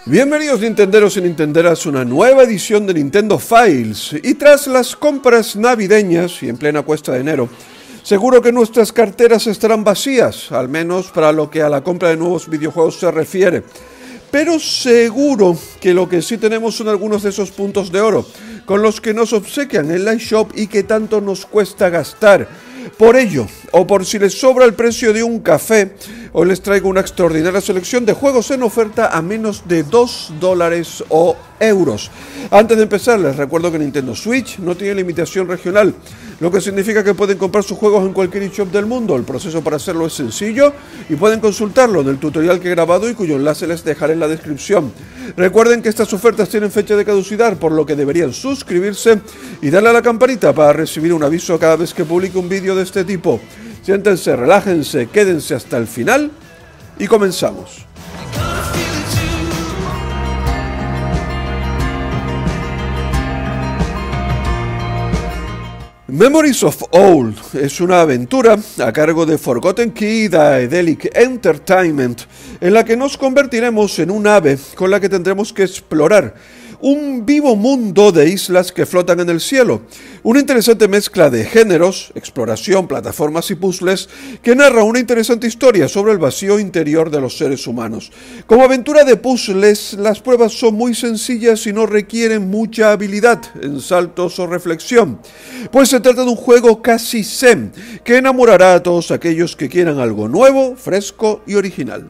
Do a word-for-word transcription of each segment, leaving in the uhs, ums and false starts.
Bienvenidos Nintenderos y Nintenderas a una nueva edición de Nintendo Files. Y tras las compras navideñas y en plena cuesta de enero, seguro que nuestras carteras estarán vacías, al menos para lo que a la compra de nuevos videojuegos se refiere. Pero seguro que lo que sí tenemos son algunos de esos puntos de oro, con los que nos obsequian en la eShop y que tanto nos cuesta gastar. Por ello, o por si les sobra el precio de un café, hoy les traigo una extraordinaria selección de juegos en oferta a menos de dos dólares o euros. Antes de empezar, les recuerdo que Nintendo Switch no tiene limitación regional, lo que significa que pueden comprar sus juegos en cualquier eShop del mundo. El proceso para hacerlo es sencillo y pueden consultarlo en el tutorial que he grabado y cuyo enlace les dejaré en la descripción. Recuerden que estas ofertas tienen fecha de caducidad, por lo que deberían suscribirse y darle a la campanita para recibir un aviso cada vez que publique un vídeo de este tipo. Siéntense, relájense, quédense hasta el final y comenzamos. Memories of Old es una aventura a cargo de Forgotten Key y Daedalic Entertainment, en la que nos convertiremos en un ave con la que tendremos que explorar un vivo mundo de islas que flotan en el cielo. Una interesante mezcla de géneros, exploración, plataformas y puzzles que narra una interesante historia sobre el vacío interior de los seres humanos. Como aventura de puzzles, las pruebas son muy sencillas y no requieren mucha habilidad en saltos o reflexión, pues se trata de un juego casi zen que enamorará a todos aquellos que quieran algo nuevo, fresco y original.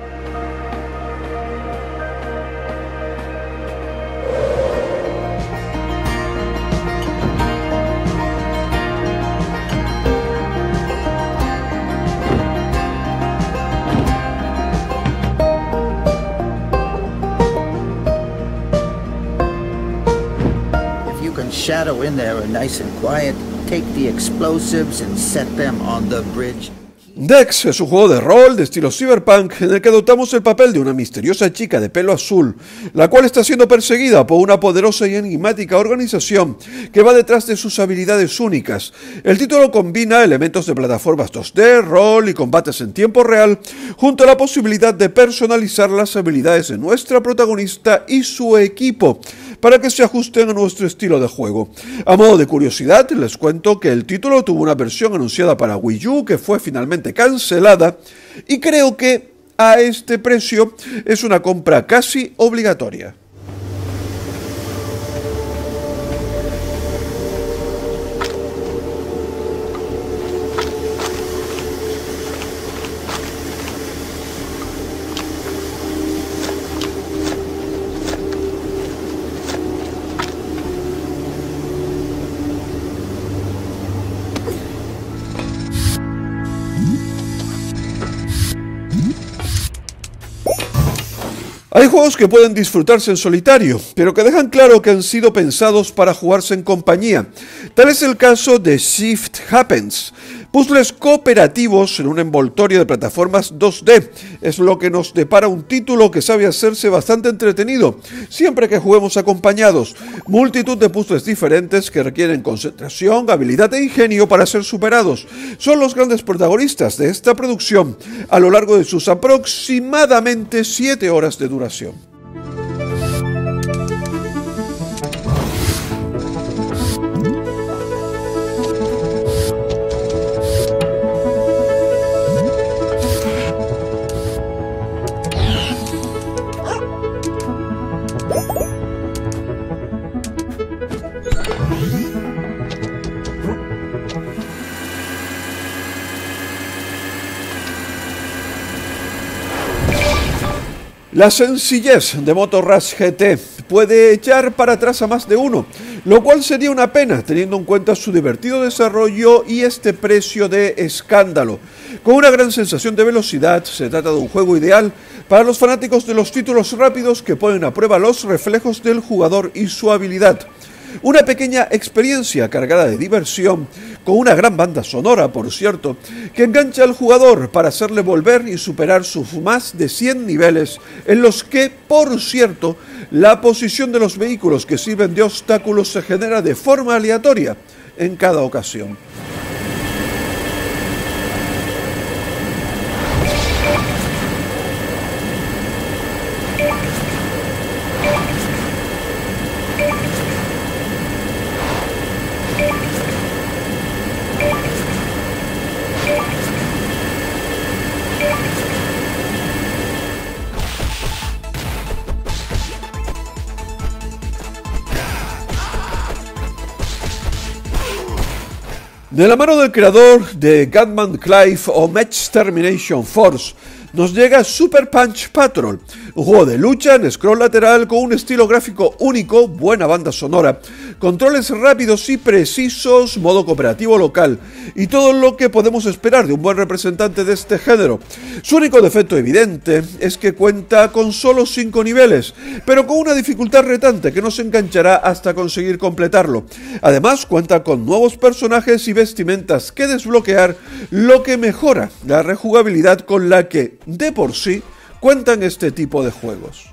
Shadow in there nice and quiet, take the explosives and set them on the bridge. Dex es un juego de rol de estilo cyberpunk en el que adoptamos el papel de una misteriosa chica de pelo azul, la cual está siendo perseguida por una poderosa y enigmática organización que va detrás de sus habilidades únicas. El título combina elementos de plataformas dos D, rol y combates en tiempo real, junto a la posibilidad de personalizar las habilidades de nuestra protagonista y su equipo, para que se ajusten a nuestro estilo de juego. A modo de curiosidad, les cuento que el título tuvo una versión anunciada para Wii U que fue finalmente cancelada, y creo que a este precio es una compra casi obligatoria. Hay juegos que pueden disfrutarse en solitario, pero que dejan claro que han sido pensados para jugarse en compañía. Tal es el caso de Shift Happens, puzzles cooperativos en un envoltorio de plataformas dos D. Es lo que nos depara un título que sabe hacerse bastante entretenido, siempre que juguemos acompañados. Multitud de puzzles diferentes que requieren concentración, habilidad e ingenio para ser superados. Son los grandes protagonistas de esta producción, a lo largo de sus aproximadamente siete horas de duración. La sencillez de Motorrush G T puede echar para atrás a más de uno, lo cual sería una pena teniendo en cuenta su divertido desarrollo y este precio de escándalo. Con una gran sensación de velocidad, se trata de un juego ideal para los fanáticos de los títulos rápidos que ponen a prueba los reflejos del jugador y su habilidad. Una pequeña experiencia cargada de diversión, con una gran banda sonora, por cierto, que engancha al jugador para hacerle volver y superar sus más de cien niveles, en los que, por cierto, la posición de los vehículos que sirven de obstáculos se genera de forma aleatoria en cada ocasión. De la mano del creador de Gunman Clive o Match Termination Force, nos llega Super Punch Patrol, un juego de lucha en scroll lateral con un estilo gráfico único, buena banda sonora, controles rápidos y precisos, modo cooperativo local y todo lo que podemos esperar de un buen representante de este género. Su único defecto evidente es que cuenta con solo cinco niveles, pero con una dificultad retante que nos enganchará hasta conseguir completarlo. Además cuenta con nuevos personajes y vestimentas que desbloquear, lo que mejora la rejugabilidad con la que de por sí cuentan este tipo de juegos.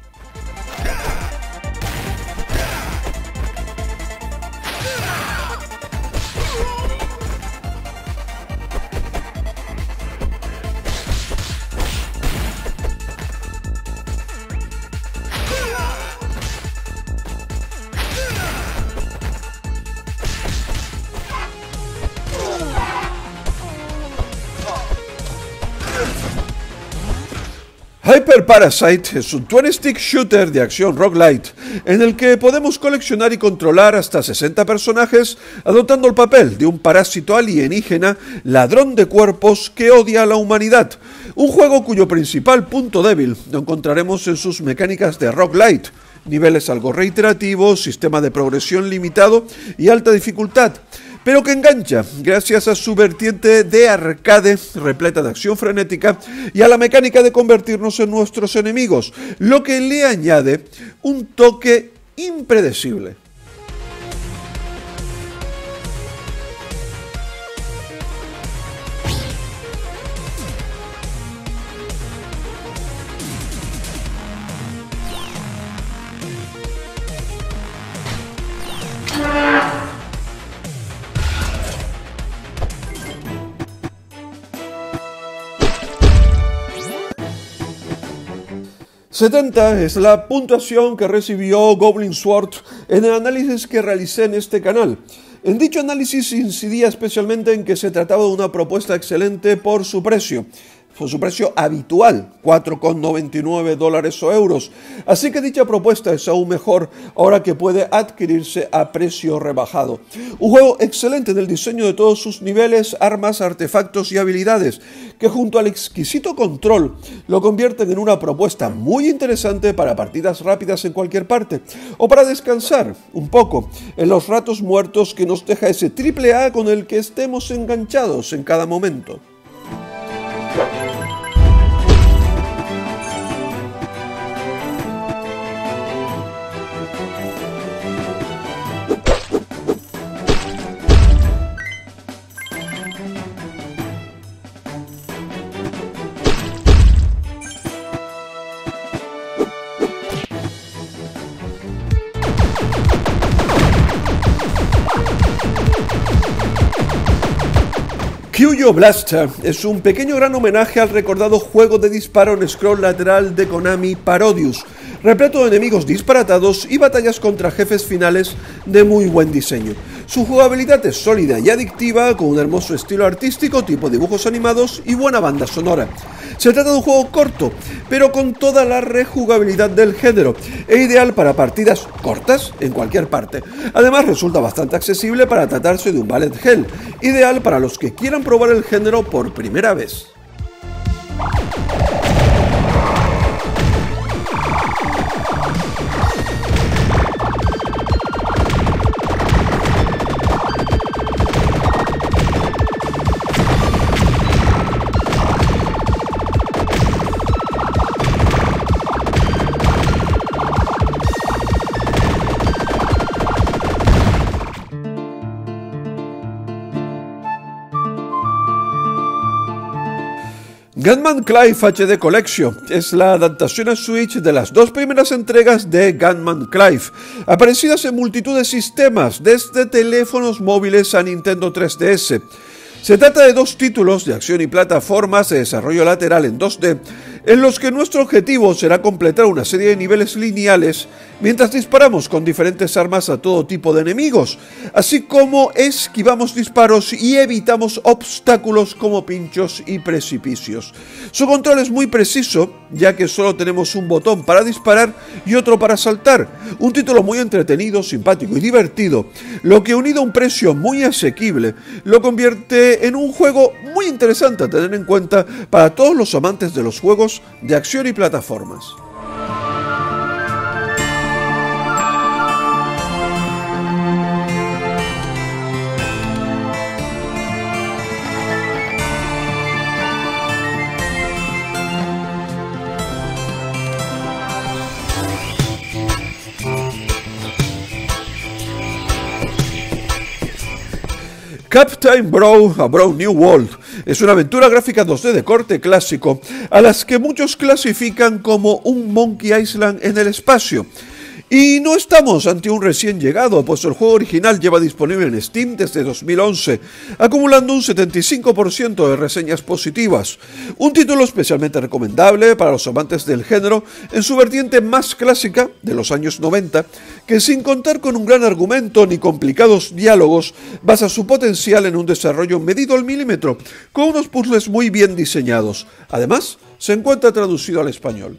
Hyper Parasite es un twin-stick shooter de acción roguelite en el que podemos coleccionar y controlar hasta sesenta personajes adoptando el papel de un parásito alienígena ladrón de cuerpos que odia a la humanidad. Un juego cuyo principal punto débil lo encontraremos en sus mecánicas de roguelite, niveles algo reiterativos, sistema de progresión limitado y alta dificultad, pero que engancha gracias a su vertiente de arcade repleta de acción frenética y a la mecánica de convertirnos en nuestros enemigos, lo que le añade un toque impredecible. setenta es la puntuación que recibió Goblin Sword en el análisis que realicé en este canal. En dicho análisis incidía especialmente en que se trataba de una propuesta excelente por su precio. Por su precio habitual, cuatro con noventa y nueve dólares o euros. Así que dicha propuesta es aún mejor ahora que puede adquirirse a precio rebajado. Un juego excelente en el diseño de todos sus niveles, armas, artefactos y habilidades, que junto al exquisito control lo convierten en una propuesta muy interesante para partidas rápidas en cualquier parte, o para descansar un poco en los ratos muertos que nos deja ese triple A con el que estemos enganchados en cada momento. Kyo Blaster es un pequeño gran homenaje al recordado juego de disparo en scroll lateral de Konami Parodius, repleto de enemigos disparatados y batallas contra jefes finales de muy buen diseño. Su jugabilidad es sólida y adictiva, con un hermoso estilo artístico tipo dibujos animados y buena banda sonora. Se trata de un juego corto, pero con toda la rejugabilidad del género, e ideal para partidas cortas en cualquier parte. Además resulta bastante accesible para tratarse de un bullet hell, ideal para los que quieran probar el género por primera vez. Gunman Clive H D Collection es la adaptación a Switch de las dos primeras entregas de Gunman Clive, aparecidas en multitud de sistemas, desde teléfonos móviles a Nintendo tres D S. Se trata de dos títulos de acción y plataformas de desarrollo lateral en dos D, en los que nuestro objetivo será completar una serie de niveles lineales mientras disparamos con diferentes armas a todo tipo de enemigos, así como esquivamos disparos y evitamos obstáculos como pinchos y precipicios. Su control es muy preciso, ya que solo tenemos un botón para disparar y otro para saltar. Un título muy entretenido, simpático y divertido, lo que unido a un precio muy asequible, lo convierte en un juego muy interesante a tener en cuenta para todos los amantes de los juegos de acción y plataformas. Captain Brawl, A Brave New World es una aventura gráfica dos D de corte clásico, a las que muchos clasifican como un Monkey Island en el espacio. Y no estamos ante un recién llegado, pues el juego original lleva disponible en Steam desde dos mil once, acumulando un setenta y cinco por ciento de reseñas positivas. Un título especialmente recomendable para los amantes del género en su vertiente más clásica de los años noventa, que sin contar con un gran argumento ni complicados diálogos, basa su potencial en un desarrollo medido al milímetro, con unos puzzles muy bien diseñados. Además, se encuentra traducido al español.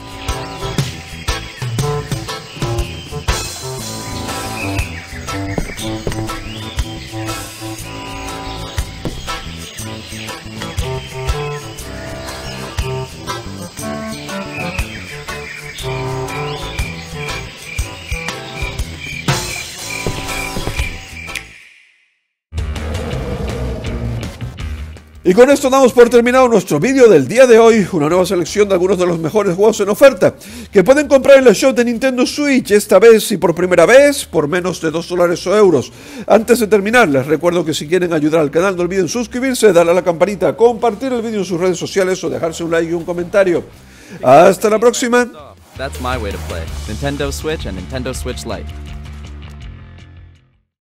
Y con esto damos por terminado nuestro vídeo del día de hoy, una nueva selección de algunos de los mejores juegos en oferta, que pueden comprar en la shop de Nintendo Switch, esta vez y por primera vez, por menos de dos dólares o euros. Antes de terminar, les recuerdo que si quieren ayudar al canal no olviden suscribirse, darle a la campanita, compartir el vídeo en sus redes sociales o dejarse un like y un comentario. Hasta la próxima. That's my way to play. Nintendo Switch and Nintendo Switch Lite.